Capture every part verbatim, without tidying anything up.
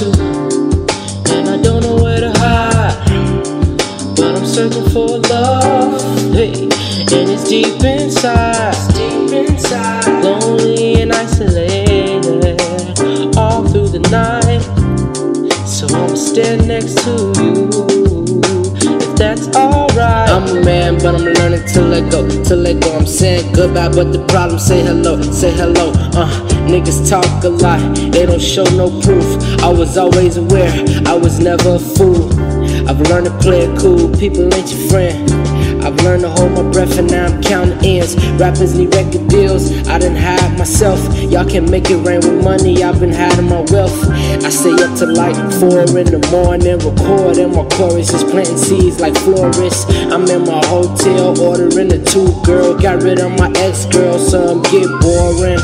to, and I don't know where to hide. But I'm searching for love, hey, and it's deep inside, it's deep inside, lonely and isolated, all through the night. So I'ma stand next to you, if that's alright. I'm a man, but I'm learning to let go, to let go. I'm saying goodbye, but the problem say hello, say hello. Uh, niggas talk a lot, they don't show no proof. I was always aware, I was never a fool. I've learned to play it cool, people ain't your friend. I've learned to hold my breath and now I'm counting ends. Rappers need record deals, I done hide myself. Y'all can make it rain with money, I've been hiding my wealth. I stay up till like four in the morning, recording my chorus, is planting seeds like florists. I'm in my hotel, ordering a two girl. Got rid of my ex-girl, so I'm get boring.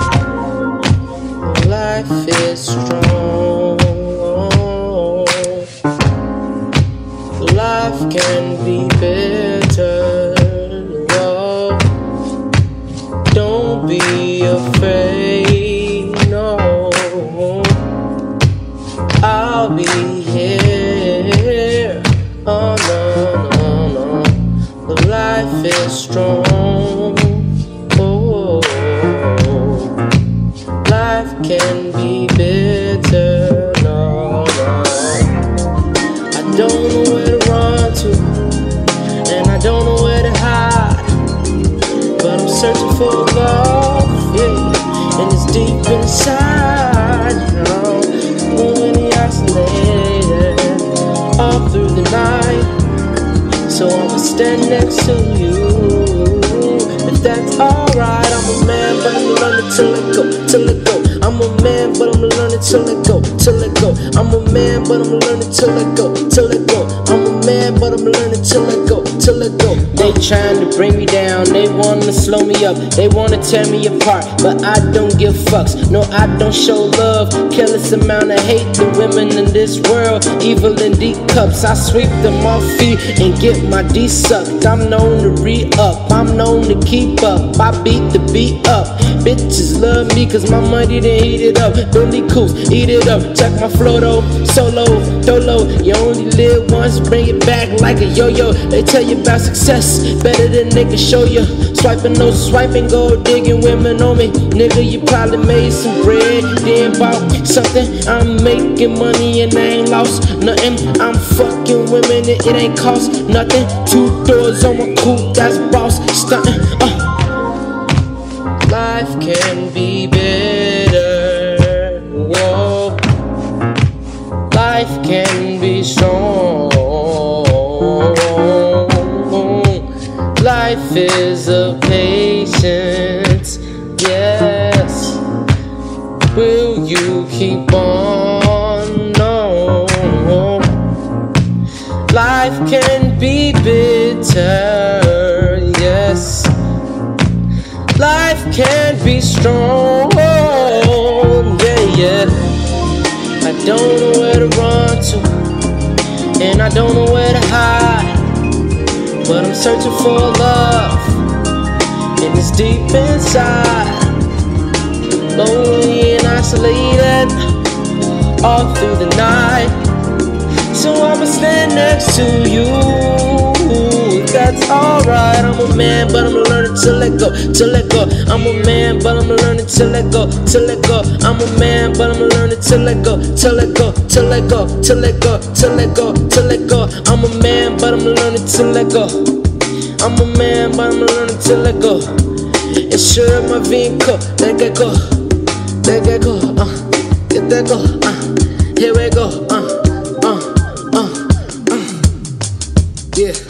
Life is strong, life can be better. Oh, don't be afraid, no. I'll be here. Oh no, no, no. The life is strong. Oh, life can be better. No, no. I don't know where to run to, and I don't know where to hide. But I'm searching for love, yeah, and it's deep inside, you know, lonely, isolated, all through the night. So I'ma stand next to you, if that's alright. I'm a man, but I'm learning to let go, to let go. I'm a man, but I'm learning to let go, to let go. I'm a man, but I'm learning to let go, to let go. I'm a man, but I'm learning to let go, to let go. They trying to bring me down, they wanna slow me up, they wanna tear me apart, but I don't give fucks. No, I don't show love. Careless amount of hate, the women in this world, evil in deep cups. I sweep them off feet and get my D sucked. I'm known to re-up, I'm known to keep up. I beat the beat up. Bitches love me cause my money done heat it up. Billy Coops, eat it up. Check my flow though, solo, dolo. You only live once, bring it back like a yo-yo. They tell you about success, better than they can show you. Swiping those, swiping, gold digging women on me. Nigga, you probably made some bread, then bought something. I'm making money and I ain't lost nothing. I'm fucking women and it ain't cost nothing. Two doors on my coupe, that's boss stunting. Uh. Life can be better. Whoa. Life can be strong. Life is a patience. Yes. Will you keep on? No. Life can be bitter. Yes. Life can be strong, yeah, yeah. I don't know where to run to, and I don't know where to hide. But I'm searching for love, and it's deep inside, lonely and isolated, all through the night. So I'ma stand next to you, that's alright. I'm a man, but I'm learning to let go, to let go. I'm a man, but I'm learning to let go, to let go. I'm a man, but I'm learning to let go, to let go, to let go, to let go, to let go, to let go. I'm a man, but I'm learning to let go. I'm a man, but I'm learning to let go. Insure my vehicle, let that go, let that go, uh, get that go, uh, here we go, uh, uh, uh, uh, yeah.